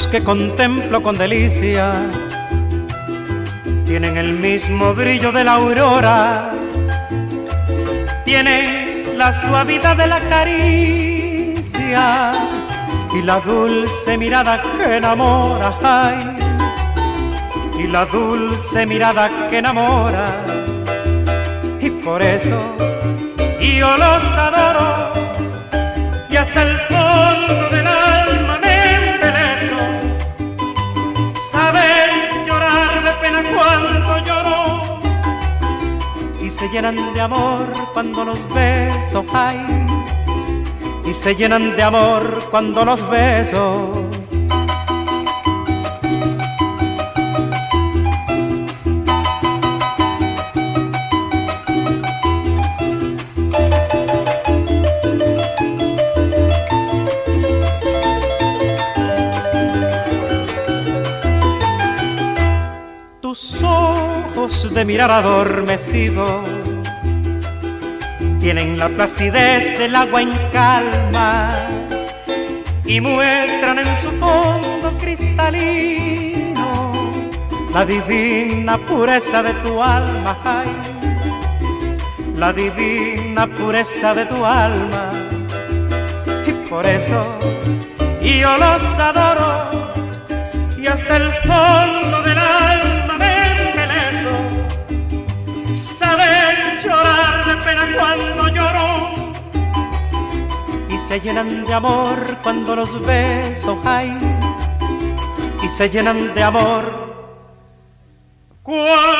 que contemplo con delicia tienen el mismo brillo de la aurora, tienen la suavidad de la caricia y la dulce mirada que enamora, ay, y la dulce mirada que enamora. Y por eso yo los adoro y hasta el fondo del alma me embeleso. Saben llorar de pena cuando lloro y se llenan de amor cuando los beso, ay, y se llenan de amor cuando los beso. Tus ojos de mirar adormecido tienen la placidez del agua en calma y muestran en su fondo cristalino la divina pureza de tu alma, ay, la divina pureza de tu alma. Y por eso yo los adoro y hasta el fondo del alma me embeleso. Saben llorar de pena cuando lloro y se llenan de amor cuando los beso, ay, y se llenan de amor cuando